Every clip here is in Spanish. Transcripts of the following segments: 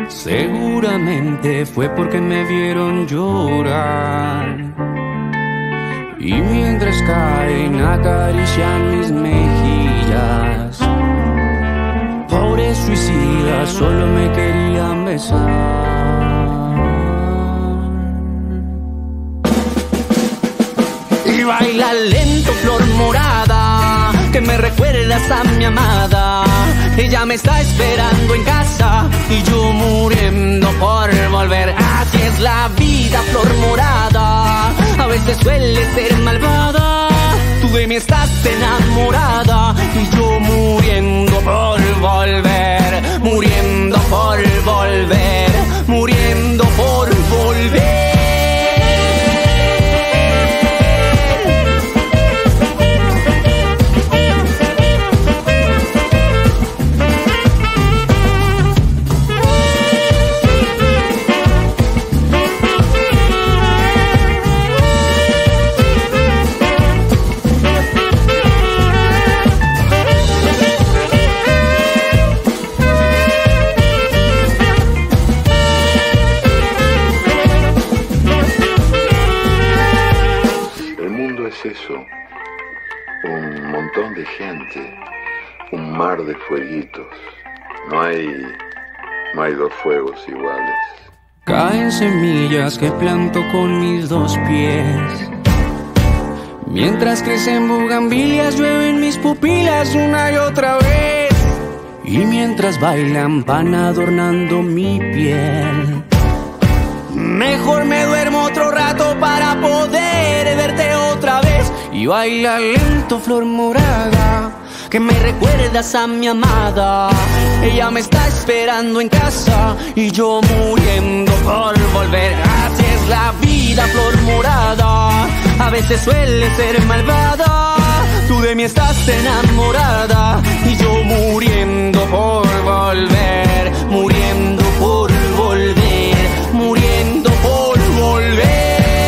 Seguramente fue porque me vieron llorar. Y mientras caen acarician mis mejillas, pobres suicidas solo me querían besar. Y baila lento, flor morada, que me recuerdas a mi amada. Ella me está esperando en casa y yo muriendo por volver. Así es la vida, flor morada, a veces suele ser malvada. Tú de mí estás enamorada y yo muriendo por volver, muriendo por volver, muriendo por volver. Un montón de gente, un mar de fueguitos, no hay dos fuegos iguales. Caen semillas que planto con mis dos pies, mientras crecen bugambilias llueven mis pupilas una y otra vez. Y mientras bailan van adornando mi piel. Mejor me duermo otro rato para poder verte otra vez. Y baila lento, flor morada, que me recuerdas a mi amada. Ella me está esperando en casa y yo muriendo por volver. Así es la vida, flor morada, a veces suele ser malvada. Tú de mí estás enamorada y yo muriendo por volver, muriendo por volver, muriendo por volver.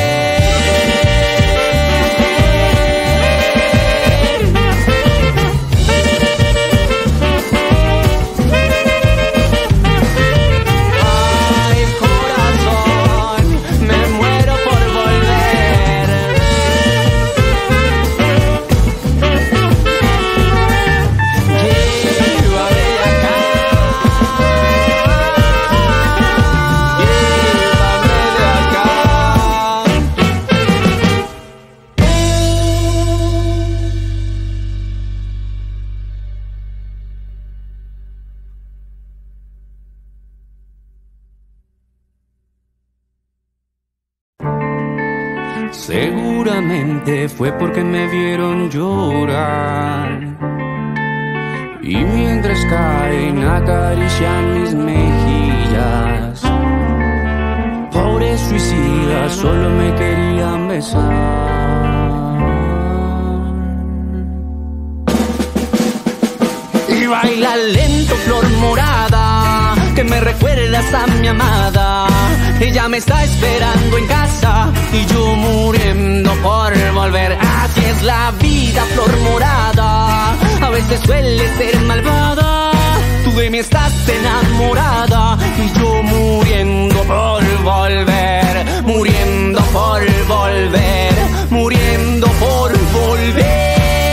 Seguramente fue porque me vieron llorar. Y mientras caen acarician mis mejillas, pobres suicidas solo me querían besar. Y baila lento, flor morada, que me recuerdas a mi amada. Ella me está esperando en casa y yo muriendo por volver. Así es la vida, flor morada, a veces suele ser malvada. Tú de mí estás enamorada y yo muriendo por volver, muriendo por volver, muriendo por volver.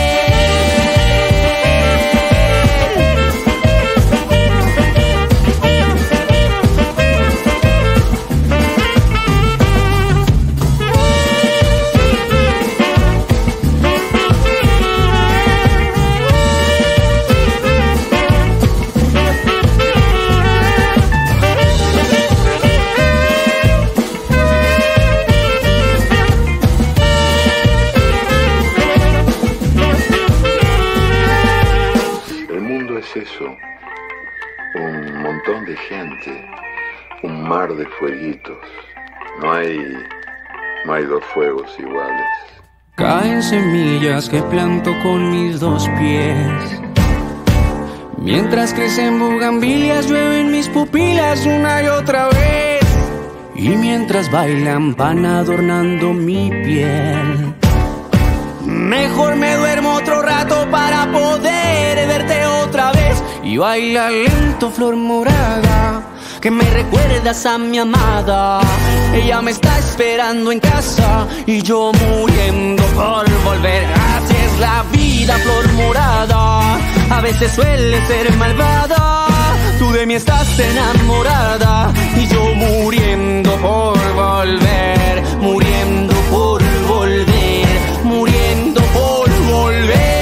Un montón de gente, un mar de fueguitos, no hay dos fuegos iguales. Caen semillas que planto con mis dos pies, mientras crecen bugambilias llueven mis pupilas una y otra vez. Y mientras bailan van adornando mi piel. Mejor me duermo otro rato para poder verte otra vez. Y y baila lento, flor morada, que me recuerdas a mi amada. Ella me está esperando en casa y yo muriendo por volver. Así es la vida, flor morada, a veces suele ser malvada. Tú de mí estás enamorada y yo muriendo por volver, muriendo por volver, muriendo por volver.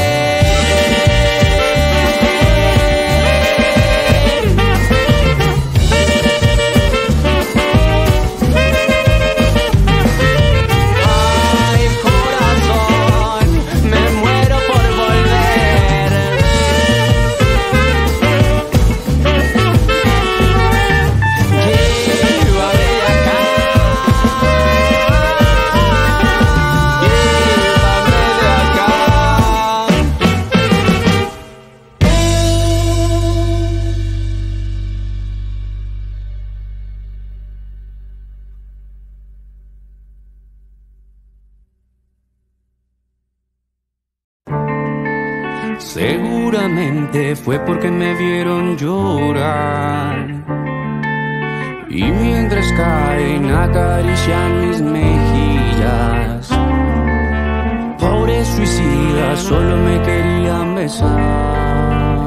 Seguramente fue porque me vieron llorar y mientras caen acarician mis mejillas. Pobres suicidas solo me querían besar.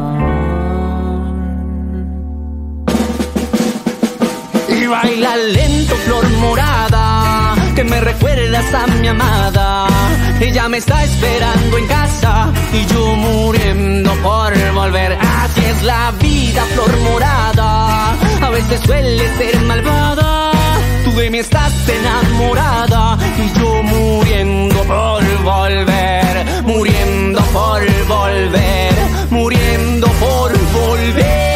Y baila lento, flor morada, que me recuerdas a mi amada. Ella me está esperando en casa y yo muriendo por volver. Así es la vida, flor morada, a veces suele ser malvada. Tú de mí estás enamorada y yo muriendo por volver, muriendo por volver, muriendo por volver.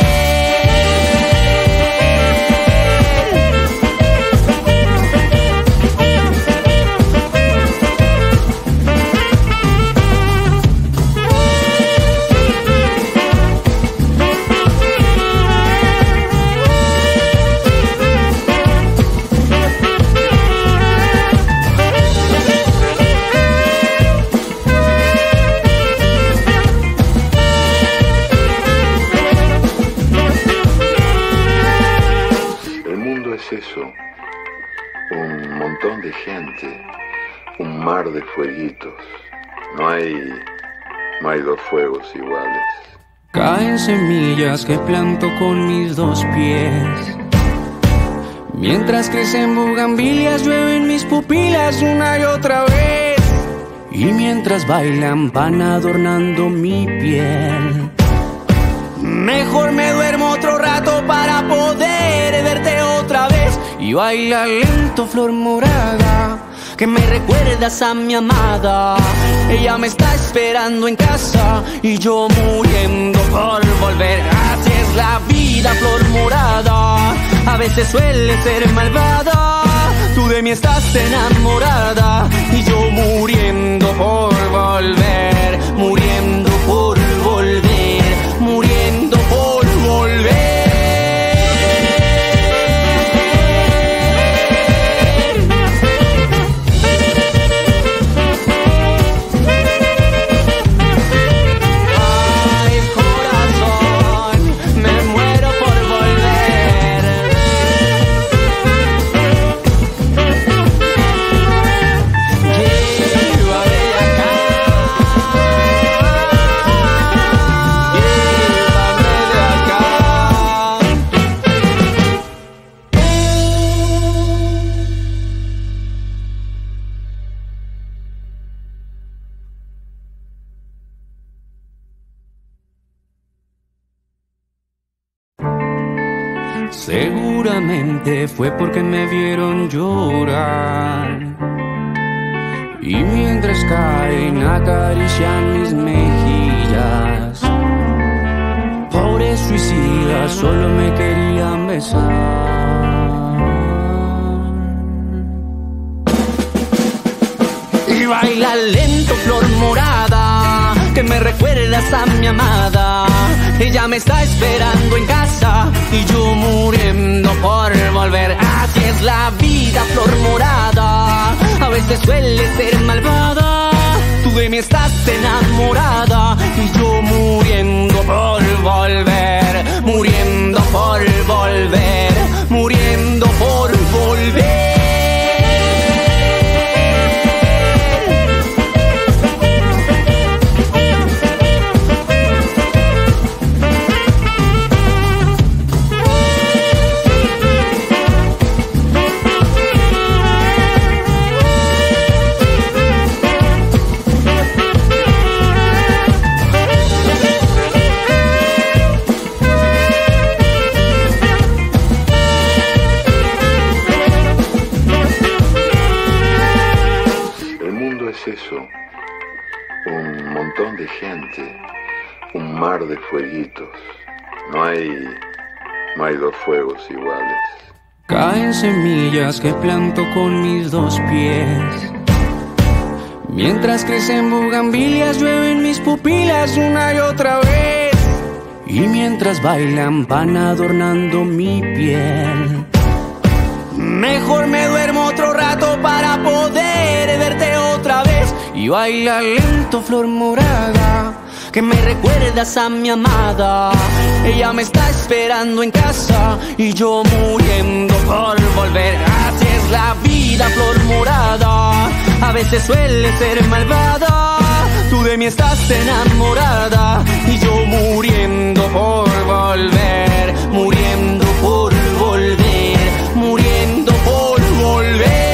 Un montón de gente, un mar de fueguitos, no hay dos fuegos iguales. Caen semillas que planto con mis dos pies, mientras crecen bugambilias llueven mis pupilas una y otra vez, y mientras bailan van adornando mi piel. Mejor me duermo otro rato para poder verte otra vez. Y baila lento, flor morada, que me recuerdas a mi amada. Ella me está esperando en casa y yo muriendo por volver. Así es la vida, flor morada, a veces suele ser malvada. Tú de mí estás enamorada y yo muriendo por volver, muriendo por volver, muriendo por volver. Seguramente fue porque me vieron llorar y mientras caen acarician mis mejillas. Pobres suicidas solo me querían besar. Y baila lento, flor morada, que me recuerdas a mi amada. Ella me está esperando en casa y yo muriendo por volver. Así es la vida, flor morada, a veces suele ser malvada. Tú de mí estás enamorada y yo muriendo por volver. volver, muriendo por volver, muriendo por volver. Eso, un montón de gente, un mar de fueguitos, no hay dos fuegos iguales. Caen semillas que planto con mis dos pies, mientras crecen bugambilias, llueven mis pupilas una y otra vez, y mientras bailan van adornando mi piel. Mejor me duermo otro rato para poder verte otra vez. Y baila lento, flor morada, que me recuerdas a mi amada. Ella me está esperando en casa y yo muriendo por volver. Así es la vida, flor morada, a veces suele ser malvada. Tú de mí estás enamorada y yo muriendo por volver, muriendo por volver, muriendo por volver.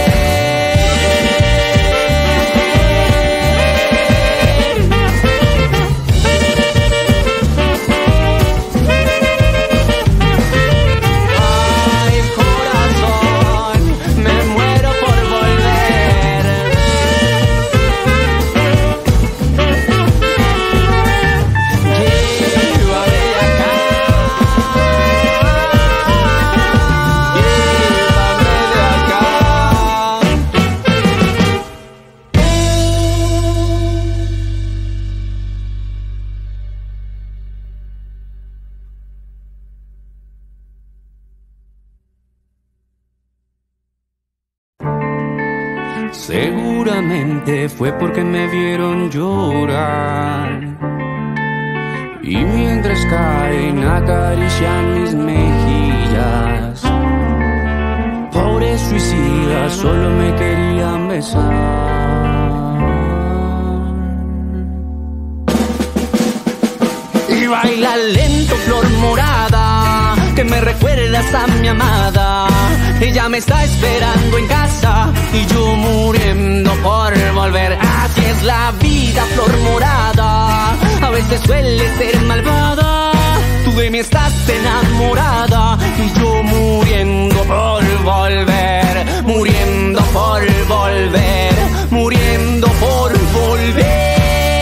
Seguramente fue porque me vieron llorar, y mientras caen acarician mis mejillas. Pobres suicidas solo me querían besar. Y baila lento, flor morada, que me recuerdas a mi amada. Ella me está esperando en casa y yo muriendo por volver. Así es la vida, flor morada, a veces suele ser malvada. Tú de mí estás enamorada y yo muriendo por volver, muriendo por volver, muriendo por volver.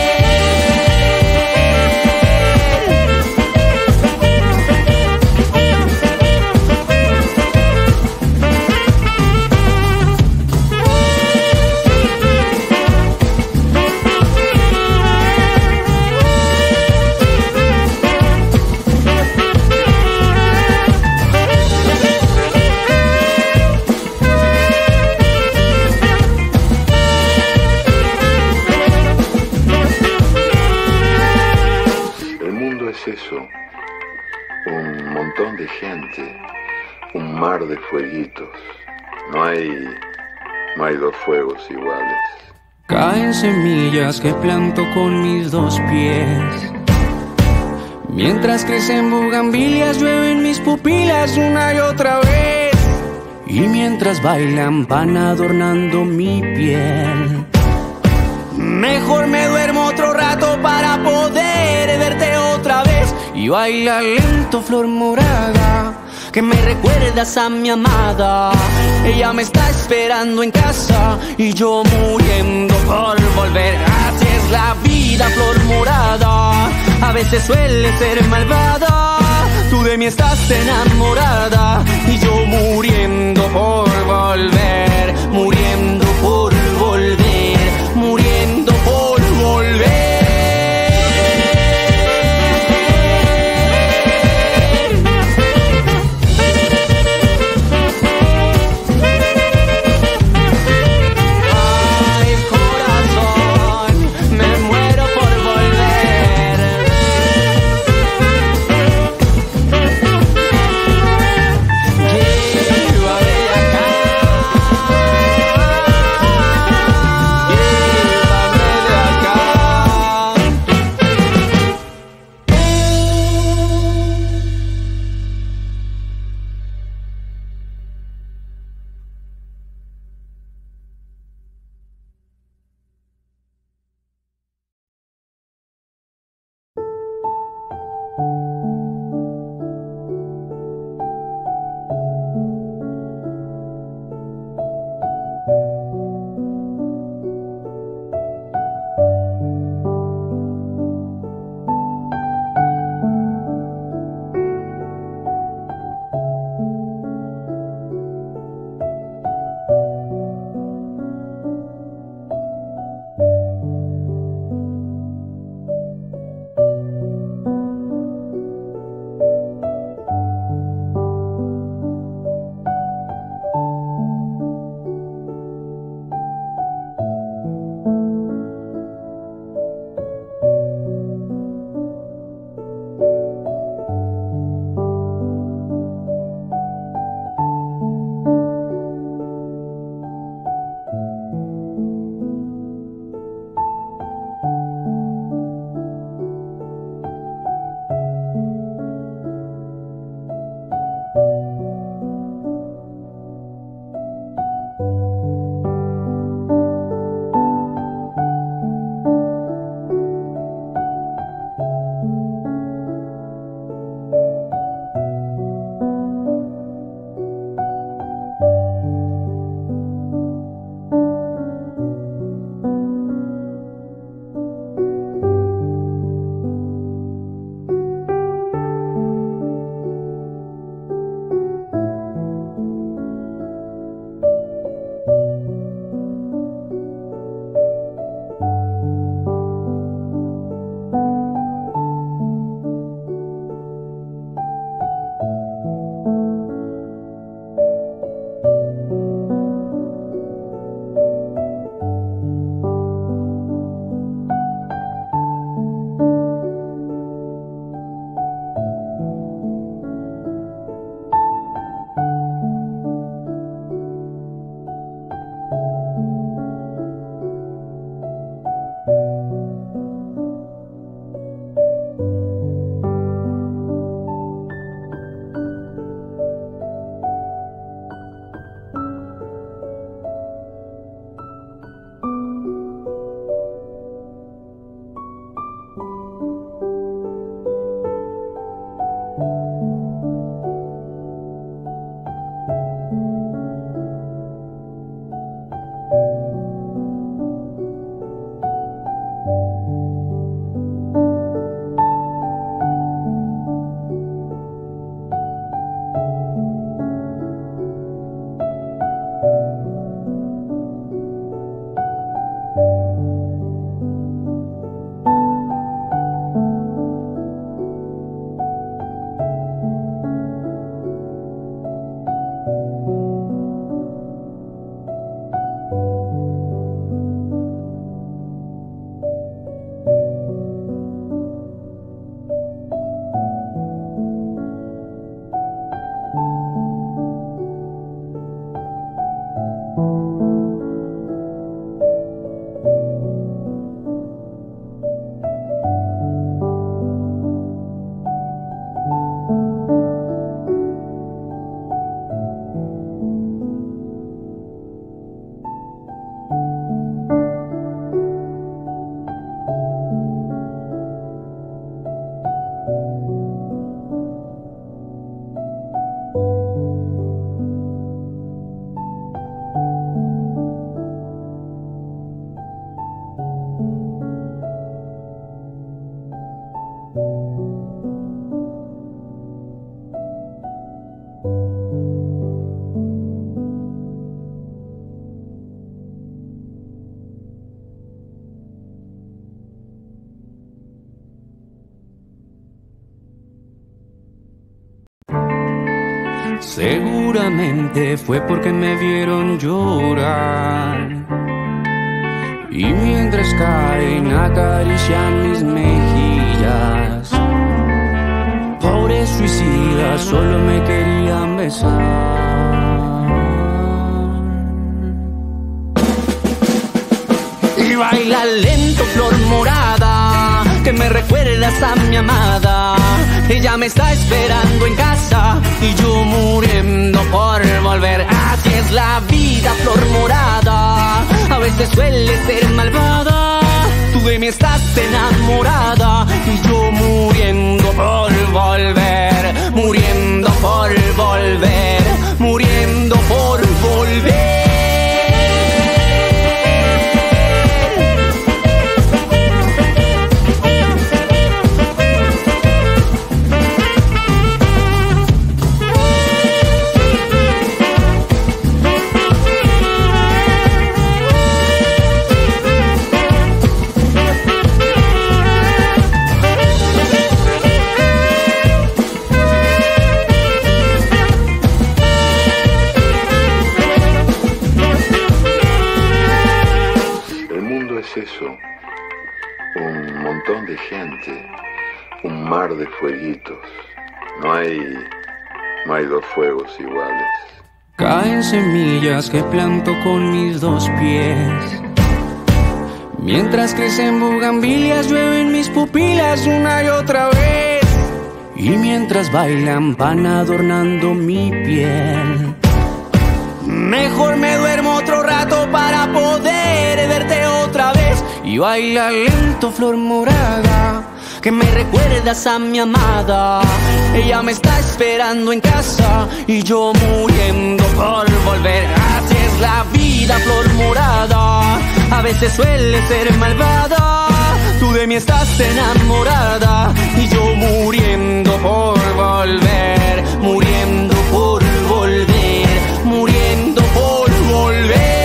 Eso, un montón de gente, un mar de fueguitos, no hay dos fuegos iguales. Caen semillas que planto con mis dos pies, mientras crecen bugambilias, llueven mis pupilas una y otra vez, y mientras bailan van adornando mi piel. Mejor me duermo otro rato para poder verte otra vez. Y baila lento, flor morada, que me recuerdas a mi amada. Ella me está esperando en casa y yo muriendo por volver. Así es la vida, flor morada, a veces suele ser malvada. Tú de mí estás enamorada y yo muriendo por volver, muriendo por volver, muriendo por volver. Seguramente fue porque me vieron llorar. Y mientras caen acarician mis mejillas, pobres suicidas solo me querían besar. Y baila lento flor morada, que me recuerdas a mi amada. Ella me está esperando en casa y yo muriendo por volver. Así es la vida, flor morada, a veces suele ser malvada. Tú de mí estás enamorada y yo muriendo por volver, muriendo por volver, muriendo por volver. Un montón de gente, un mar de fueguitos. No hay dos fuegos iguales. Caen semillas que planto con mis dos pies. Mientras crecen bugambilias, llueven mis pupilas una y otra vez. Y mientras bailan van adornando mi piel. Mejor me duermo otro rato para poder verte otra vez. Y baila lento flor morada, que me recuerdas a mi amada. Ella me está esperando en casa y yo muriendo por volver. Así es la vida, flor morada, a veces suele ser malvada. Tú de mí estás enamorada y yo muriendo por volver, muriendo por volver, muriendo por volver.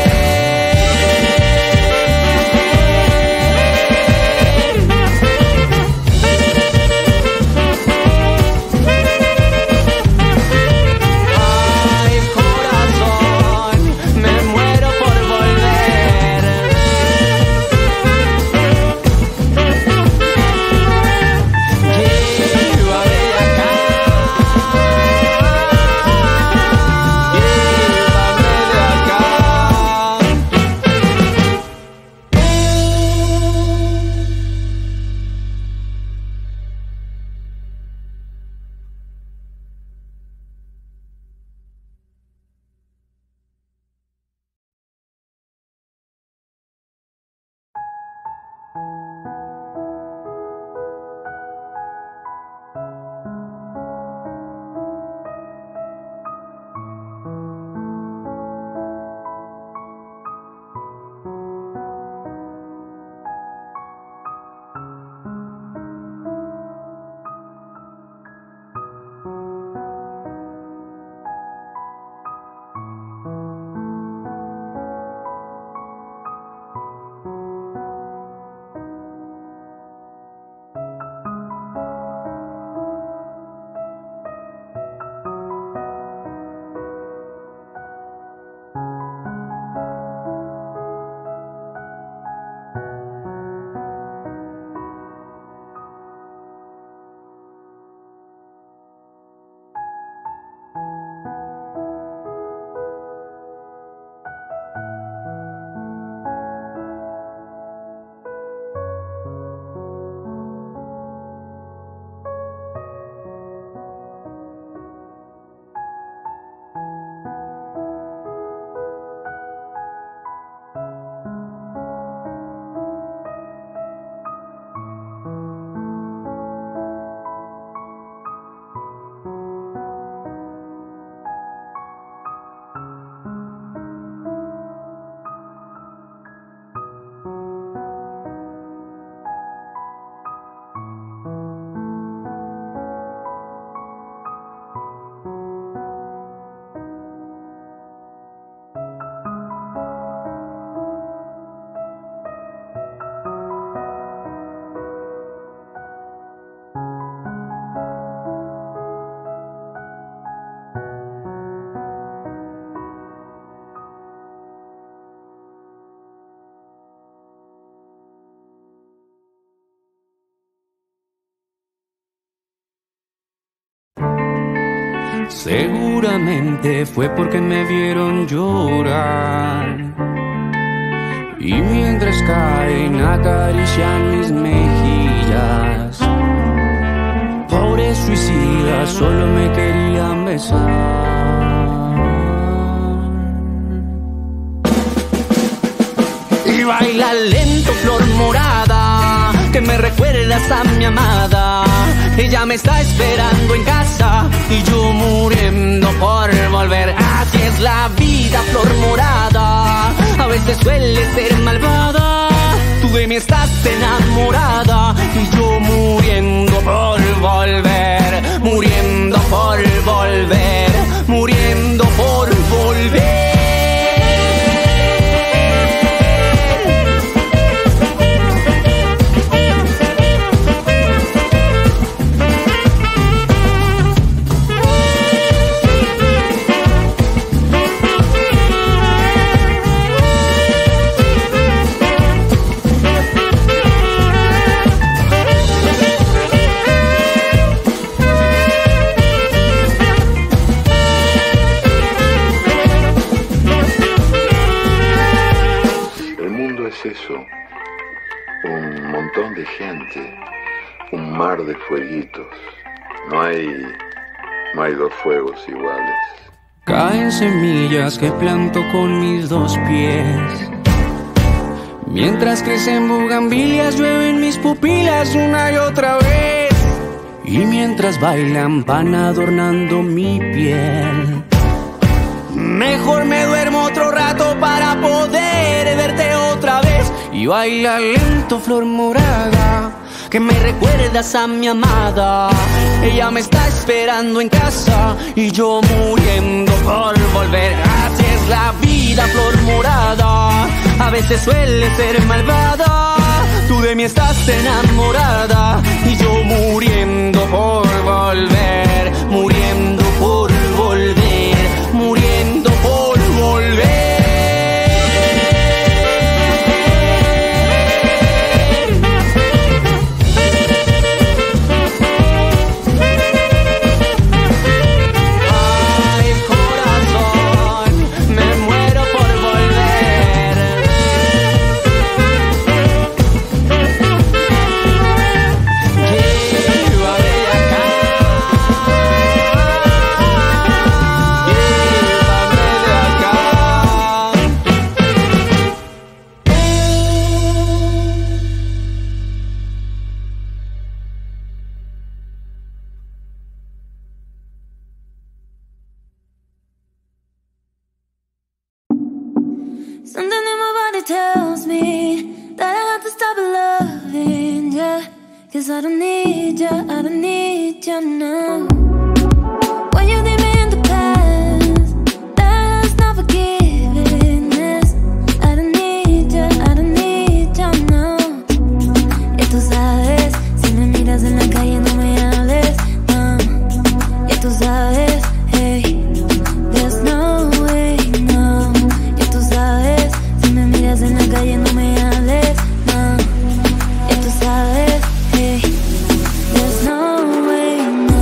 Seguramente fue porque me vieron llorar. Y mientras caen acarician mis mejillas, pobres suicidas solo me querían besar. Y baila lento, flor morada, que me recuerdas a mi amada. Ella me está esperando en casa y yo muriendo por volver. Así es la vida, flor morada, a veces suele ser malvada. Tú de mí estás enamorada y yo muriendo por volver, muriendo por volver, muriendo por volver. Eso, un montón de gente, un mar de fueguitos, no hay dos fuegos iguales. Caen semillas que planto con mis dos pies, mientras crecen bugambilias llueven mis pupilas una y otra vez. Y mientras bailan van adornando mi piel. Mejor me duermo otro rato para poder verte otra vez. Y baila lento, flor morada, que me recuerdas a mi amada. Ella me está esperando en casa y yo muriendo por volver. Así es la vida, flor morada, a veces suele ser malvada. Tú de mí estás enamorada y yo muriendo por volver, muriendo por volver, muriendo por volver. Something in my body tells me that I have to stop loving ya, 'cause I don't need ya, I don't need ya now. When you leave me in the past, that's not forgiveness. I don't need ya, I don't need ya now. Y tú sabes, si me miras en la calle no me hables, no. Y tú sabes, hey, there's no way, no. Y tú sabes, si me miras en la calle no me hables, no. Y tú sabes, hey, there's no way, no.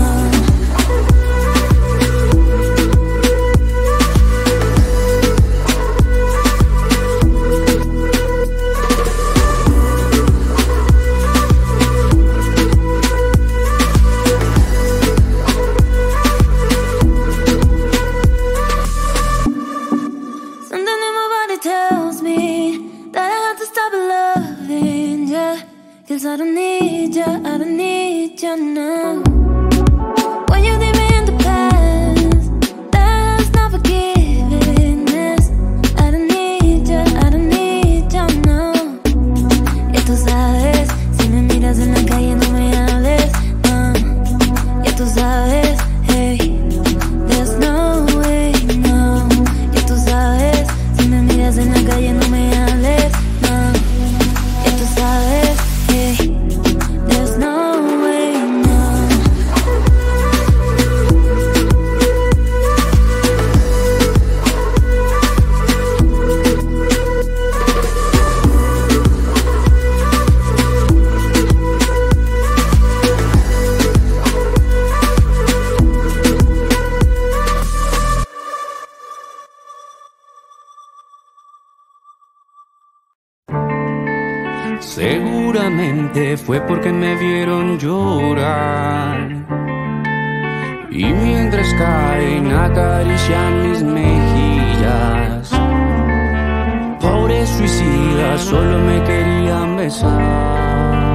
Something in my body tells me that I have to stop loving ya, 'cause I don't need ya, I don't need ya now. When you leave me in the past, that's not forgiveness. I don't need ya, I don't need ya now. Y tú sabes, si me miras en la calle no me hables, no. Y tú sabes, hey, there's no way, no. Y tú sabes, si me miras en la calle no me hables, no. Y tú sabes, hey, there's no way, no. Seguramente fue porque me vieron llorar. Y mientras caen acarician mis mejillas, pobres suicidas solo me querían besar.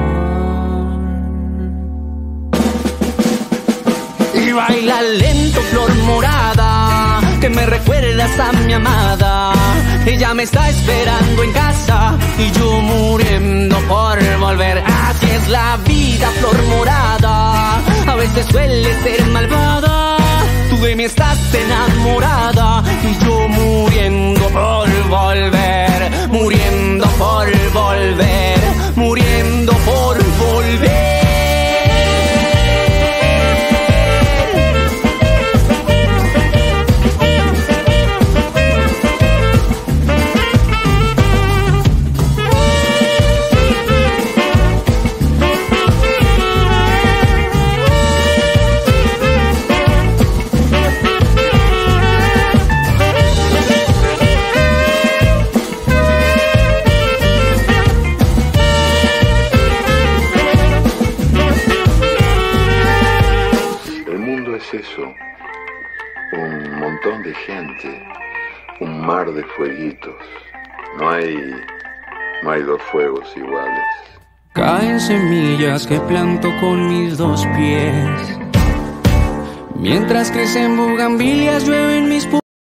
Y baila lento flor morada, que me recuerdas a mi amada. Ella me está esperando en casa y yo muriendo por volver. Así es la vida, flor morada, a veces suele ser malvada. Tú de mí estás enamorada y yo muriendo por volver, muriendo por volver, muriendo por volver. Eso, un montón de gente, un mar de fueguitos, no hay dos fuegos iguales. Caen semillas que planto con mis dos pies, mientras crecen bugambilias llueven mis